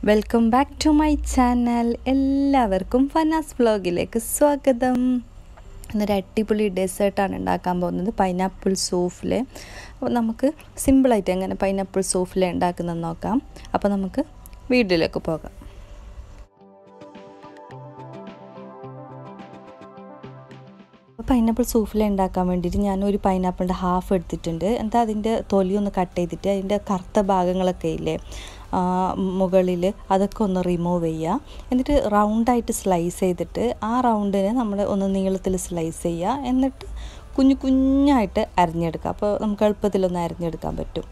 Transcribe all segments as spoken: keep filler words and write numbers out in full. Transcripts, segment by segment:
Welcome back to my channel. എല്ലാവർക്കും ഫനാസ് വ്ലോഗിലേക്ക് സ്വാഗതം. ഇന്നൊരു അടിപൊളി ഡെസേർട്ടാണ് ഉണ്ടാക്കാൻ പോകുന്നത്, പൈനാപ്പിൾ സൂഫ്ലെ. അപ്പോൾ നമുക്ക് സിമ്പിളായിട്ട് എങ്ങനെ പൈനാപ്പിൾ സൂഫ്ലെ ഉണ്ടാക്കുന്നതെന്ന് നോക്കാം. അപ്പോൾ നമുക്ക് വീഡിയോയിലേക്ക് പോകാം. പൈനാപ്പിൾ സൂഫ്ലെ ഉണ്ടാക്കാൻ വേണ്ടിയിട്ട് ഞാനൊരു പൈനാപ്പിളിൻ്റെ ഹാഫ് എടുത്തിട്ടുണ്ട്. എന്താ അതിൻ്റെ തൊലി ഒന്ന് കട്ട് ചെയ്തിട്ട് അതിൻ്റെ കറുത്ത ഭാഗങ്ങളൊക്കെ ഇല്ലേ മുകളിൽ അതൊക്കെ ഒന്ന് റിമൂവ് ചെയ്യുക. എന്നിട്ട് റൗണ്ടായിട്ട് സ്ലൈസ് ചെയ്തിട്ട് ആ റൗണ്ടിനെ നമ്മൾ ഒന്ന് നീളത്തിൽ സ്ലൈസ് ചെയ്യുക. എന്നിട്ട് കുഞ്ഞു കുഞ്ഞായിട്ട് അരിഞ്ഞെടുക്കുക. അപ്പോൾ നമുക്ക് എളുപ്പത്തിലൊന്ന് അരിഞ്ഞെടുക്കാൻ പറ്റും.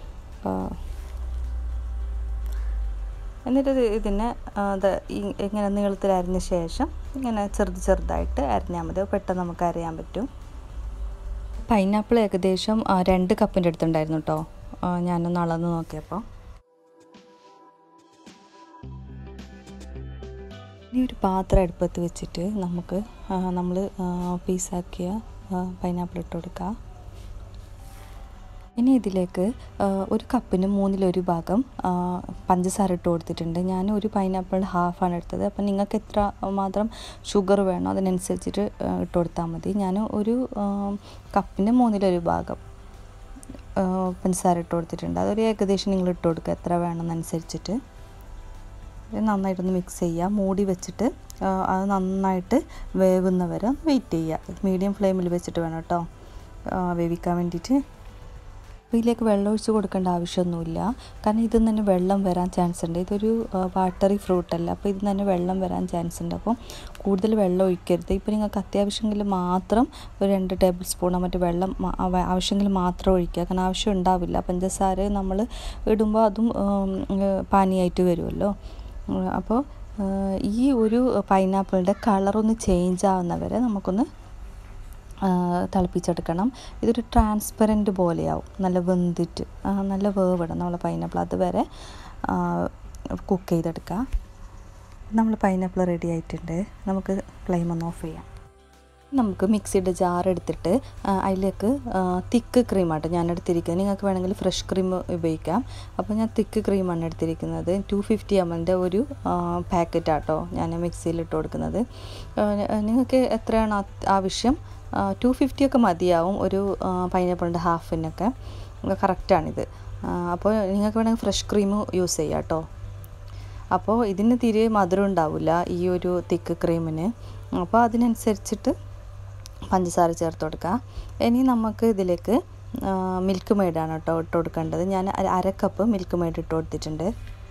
എന്നിട്ട് ഇതിനെ അത് ഇങ്ങനെ നീളത്തിൽ അരിഞ്ഞ ശേഷം ഇങ്ങനെ ചെറുത് ചെറുതായിട്ട് അരിഞ്ഞാൽ മതി. പെട്ടെന്ന് നമുക്ക് അരിയാൻ പറ്റും. പൈനാപ്പിൾ ഏകദേശം രണ്ട് കപ്പിൻ്റെ അടുത്തുണ്ടായിരുന്നു കേട്ടോ, ഞാനൊന്ന് അളന്ന് നോക്കിയപ്പോൾ. ഇനി ഒരു പാത്രം അടുപ്പത്ത് വെച്ചിട്ട് നമുക്ക് നമ്മൾ പീസാക്കിയ പൈനാപ്പിൾ ഇട്ട് കൊടുക്കുക. ഇനി ഇതിലേക്ക് ഒരു കപ്പിന് മൂന്നിലൊരു ഭാഗം പഞ്ചസാര ഇട്ട് കൊടുത്തിട്ടുണ്ട്. ഞാൻ ഒരു പൈനാപ്പിളിൻ്റെ ഹാഫാണ് എടുത്തത്. അപ്പം നിങ്ങൾക്ക് എത്ര മാത്രം ഷുഗർ വേണോ അതിനനുസരിച്ചിട്ട് ഇട്ട് കൊടുത്താൽ മതി. ഞാൻ ഒരു കപ്പിന് മൂന്നിലൊരു ഭാഗം പഞ്ചസാര ഇട്ട് കൊടുത്തിട്ടുണ്ട്. അതൊരു ഏകദേശം നിങ്ങൾ ഇട്ട് കൊടുക്കുക എത്ര വേണമെന്നനുസരിച്ചിട്ട്. നന്നായിട്ടൊന്ന് മിക്സ് ചെയ്യുക. മൂടി വെച്ചിട്ട് അത് നന്നായിട്ട് വേവുന്നവരെ വെയിറ്റ് ചെയ്യുക. മീഡിയം ഫ്ലെയിമിൽ വെച്ചിട്ട് വേണം കേട്ടോ വേവിക്കാൻ വേണ്ടിയിട്ട്. അപ്പോൾ ഇതിലേക്ക് വെള്ളം ഒഴിച്ച് കൊടുക്കേണ്ട ആവശ്യമൊന്നുമില്ല, കാരണം ഇതിൽ നിന്ന് തന്നെ വെള്ളം വരാൻ ചാൻസ് ഉണ്ട്. ഇതൊരു വാട്ടറി ഫ്രൂട്ടല്ല, അപ്പോൾ ഇതിൽ നിന്ന് തന്നെ വെള്ളം വരാൻ ചാൻസ് ഉണ്ട്. അപ്പം കൂടുതൽ വെള്ളം ഒഴിക്കരുത്. ഇപ്പോൾ നിങ്ങൾക്ക് അത്യാവശ്യമെങ്കിൽ മാത്രം ഒരു രണ്ട് ടേബിൾ സ്പൂണോ മറ്റു വെള്ളം ആവശ്യമെങ്കിൽ മാത്രം ഒഴിക്കുക. കാരണം ആവശ്യം ഉണ്ടാവില്ല. പഞ്ചസാര നമ്മൾ ഇടുമ്പോൾ അതും പാനിയായിട്ട് വരുമല്ലോ. അപ്പോൾ ഈ ഒരു പൈനാപ്പിളിൻ്റെ കളറൊന്ന് ചേഞ്ച് ആവുന്നവരെ നമുക്കൊന്ന് തിളപ്പിച്ചെടുക്കണം. ഇതൊരു ട്രാൻസ്പെറൻറ്റ് പോലെയാവും, നല്ല വെന്തിട്ട് നല്ല വേവിടണം നമ്മൾ പൈനാപ്പിൾ. അതുവരെ കുക്ക് ചെയ്തെടുക്കുക. നമ്മൾ പൈനാപ്പിൾ റെഡി ആയിട്ടുണ്ട്. നമുക്ക് ഫ്ലെയിം ഒന്ന് ഓഫ് ചെയ്യാം. നമുക്ക് മിക്സിയുടെ ജാർ എടുത്തിട്ട് അതിലേക്ക് തിക്ക് ക്രീമാട്ടോ ഞാൻ എടുത്തിരിക്കുന്നത്. നിങ്ങൾക്ക് വേണമെങ്കിൽ ഫ്രഷ് ക്രീം ഉപയോഗിക്കാം. അപ്പോൾ ഞാൻ തിക്ക് ക്രീമാണ് എടുത്തിരിക്കുന്നത്. ടു ഫിഫ്റ്റി എം എല്ലിൻ്റെ ഒരു പാക്കറ്റാട്ടോ ഞാൻ മിക്സിയിൽ ഇട്ട് കൊടുക്കുന്നത്. നിങ്ങൾക്ക് എത്രയാണ് ആവശ്യം, ടു ഫിഫ്റ്റി ഒക്കെ മതിയാവും ഒരു പൈനാപ്പിളിൻ്റെ ഹാഫിനൊക്കെ. കറക്റ്റാണിത്. അപ്പോൾ നിങ്ങൾക്ക് വേണമെങ്കിൽ ഫ്രഷ് ക്രീം യൂസ് ചെയ്യാം കേട്ടോ. അപ്പോൾ ഇതിന് തീരെ മധുരം ഉണ്ടാവില്ല ഈ ഒരു തിക്ക് ക്രീമിന്. അപ്പോൾ അതിനനുസരിച്ചിട്ട് പഞ്ചസാര ചേർത്ത് കൊടുക്കുക. ഇനി നമുക്ക് ഇതിലേക്ക് മിൽക്ക് മെയ്ഡാണ് കേട്ടോ ഇട്ട് കൊടുക്കേണ്ടത്. ഞാൻ അര കപ്പ് മിൽക്ക് മെയ്ഡ് ഇട്ട് കൊടുത്തിട്ടുണ്ട്.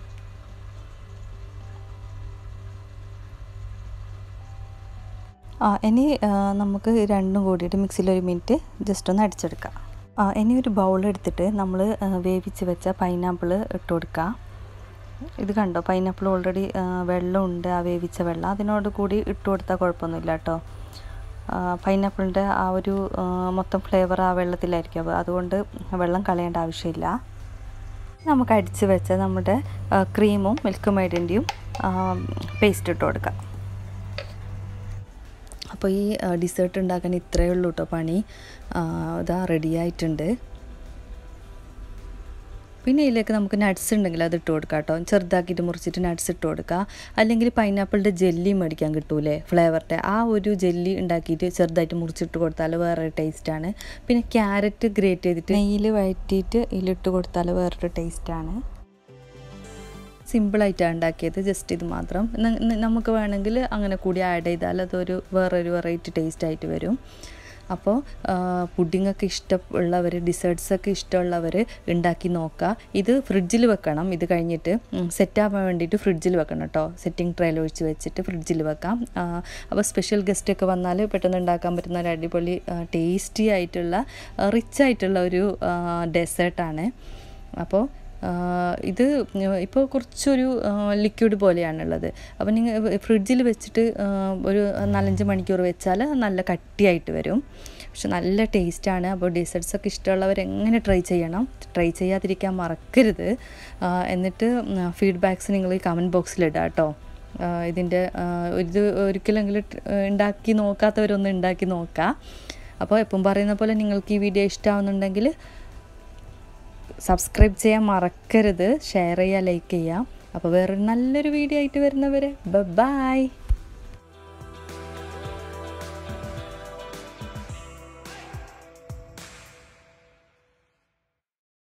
ഇനി നമുക്ക് രണ്ടും കൂടിയിട്ട് മിക്സിയിൽ ഒരു മിനിറ്റ് ജസ്റ്റ് ഒന്ന് അടിച്ചെടുക്കാം. ഇനി ഒരു ബൗൾ എടുത്തിട്ട് നമ്മൾ വേവിച്ച് വെച്ച പൈനാപ്പിൾ ഇട്ട് കൊടുക്കുക. ഇത് കണ്ടോ, പൈനാപ്പിൾ ഓൾറെഡി വെള്ളമുണ്ട്, ആ വേവിച്ച വെള്ളം അതിനോട് കൂടി ഇട്ട് കൊടുത്താൽ കുഴപ്പമൊന്നുമില്ല കേട്ടോ. പൈനാപ്പിളിൻ്റെ ആ ഒരു മൊത്തം ഫ്ലേവർ ആ വെള്ളത്തിലായിരിക്കും, അതുകൊണ്ട് വെള്ളം കളയേണ്ട ആവശ്യമില്ല. നമുക്ക് അടിച്ച് വെച്ച നമ്മുടെ ക്രീമും മിൽക്ക് മെയ്ഡിൻ്റെയും പേസ്റ്റ് ഇട്ട് കൊടുക്കാം. അപ്പോൾ ഈ ഡിസേർട്ട് ഉണ്ടാക്കാൻ ഇത്രയേ ഉള്ളൂ കേട്ടോ പണി. ഇതാ റെഡി ആയിട്ടുണ്ട്. പിന്നെ ഇതിലേക്ക് നമുക്ക് നട്ട്സ് ഉണ്ടെങ്കിൽ അത് ഇട്ട് കൊടുക്കാം കേട്ടോ. ചെറുതാക്കിയിട്ട് മുറിച്ചിട്ട് നട്ട്സ് ഇട്ട് കൊടുക്കുക. അല്ലെങ്കിൽ പൈനാപ്പിളിൻ്റെ ജെല്ലി മേടിക്കാൻ കിട്ടൂലേ ഫ്ലേവറിൻ്റെ, ആ ഒരു ജെല്ലി ഉണ്ടാക്കിയിട്ട് ചെറുതായിട്ട് മുറിച്ചിട്ട് കൊടുത്താൽ വേറൊരു ടേസ്റ്റാണ്. പിന്നെ ക്യാരറ്റ് ഗ്രേറ്റ് ചെയ്തിട്ട് നെയ്യിൽ വഴറ്റിയിട്ട് ഇതിലിട്ട് കൊടുത്താൽ വേറൊരു ടേസ്റ്റാണ്. സിമ്പിളായിട്ടാണ് ഉണ്ടാക്കിയത്, ജസ്റ്റ് ഇത് മാത്രം. നമുക്ക് വേണമെങ്കിൽ അങ്ങനെ കൂടി ആഡ് ചെയ്താൽ അതൊരു വേറൊരു വെറൈറ്റി ടേസ്റ്റായിട്ട് വരും. അപ്പോൾ പുഡിങ്ങൊക്കെ ഇഷ്ടമുള്ളവർ, ഡിസേർട്ട്സൊക്കെ ഇഷ്ടമുള്ളവർ ഉണ്ടാക്കി നോക്കുക. ഇത് ഫ്രിഡ്ജിൽ വെക്കണം. ഇത് കഴിഞ്ഞിട്ട് സെറ്റാകാൻ വേണ്ടിയിട്ട് ഫ്രിഡ്ജിൽ വെക്കണം കേട്ടോ. സെറ്റിംഗ് ട്രേയിൽ ഒഴിച്ച് വെച്ചിട്ട് ഫ്രിഡ്ജിൽ വെക്കാം. അപ്പോൾ സ്പെഷ്യൽ ഗസ്റ്റൊക്കെ വന്നാൽ പെട്ടെന്ന് ഉണ്ടാക്കാൻ പറ്റുന്ന ഒരു അടിപൊളി ടേസ്റ്റി ആയിട്ടുള്ള റിച്ച് ആയിട്ടുള്ള ഒരു ഡെസേർട്ടാണ്. അപ്പോൾ ഇത് ഇപ്പോൾ കുറച്ചൊരു ലിക്വിഡ് പോലെയാണുള്ളത്. അപ്പോൾ നിങ്ങൾ ഫ്രിഡ്ജിൽ വെച്ചിട്ട് ഒരു നാലഞ്ച് മണിക്കൂർ വെച്ചാൽ നല്ല കട്ടിയായിട്ട് വരും. പക്ഷെ നല്ല ടേസ്റ്റാണ്. അപ്പോൾ ഡെസേർട്ട്സൊക്കെ ഇഷ്ടമുള്ളവർ എങ്ങനെ ട്രൈ ചെയ്യണം, ട്രൈ ചെയ്യാതിരിക്കാൻ മറക്കരുത്. എന്നിട്ട് ഫീഡ്ബാക്ക്സ് നിങ്ങൾ ഈ കമൻറ്റ് ബോക്സിലിടാം കേട്ടോ. ഇതിൻ്റെ ഇത് ഒരിക്കലെങ്കിലും ഉണ്ടാക്കി നോക്കാത്തവരൊന്ന് ഉണ്ടാക്കി നോക്കുക. അപ്പോൾ എപ്പം പറയുന്ന പോലെ നിങ്ങൾക്ക് ഈ വീഡിയോ ഇഷ്ടമാവുന്നുണ്ടെങ്കിൽ സബ്സ്ക്രൈബ് ചെയ്യാൻ മറക്കരുത്, ഷെയർ ചെയ്യുക, ലൈക്ക് ചെയ്യുക. അപ്പോൾ വേറൊരു നല്ലൊരു വീഡിയോ ആയിട്ട് വരുന്നവരെ ബൈ.